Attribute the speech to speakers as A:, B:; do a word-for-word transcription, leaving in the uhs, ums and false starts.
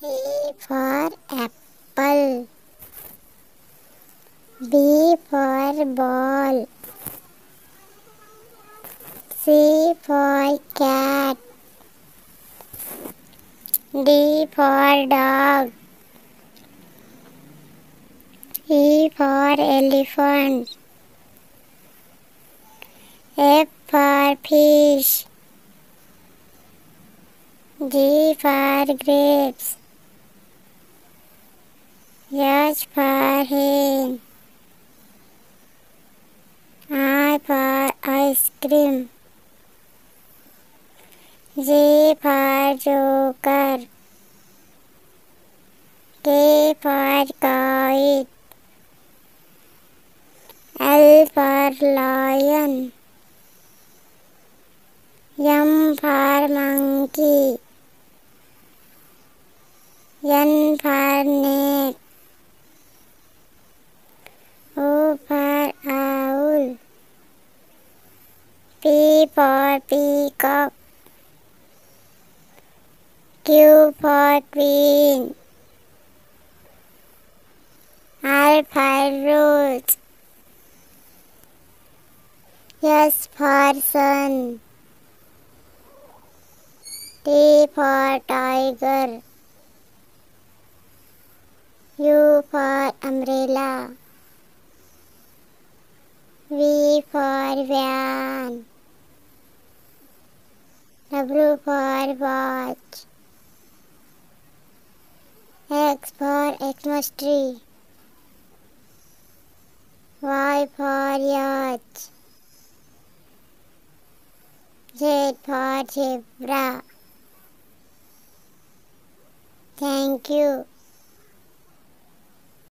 A: A for apple. B for ball. C for cat. D for dog. E for elephant. F for fish. G for grapes. H for hen. I for ice cream. J for joker. K for kite. L for lion. M for monkey. N for net. O for owl. P for peacock. Q for queen. R for rose. S for sun. T for tiger. U for umbrella. V for van. W for watch. X for Xmas tree. Y for yacht. Z for zebra. Thank you.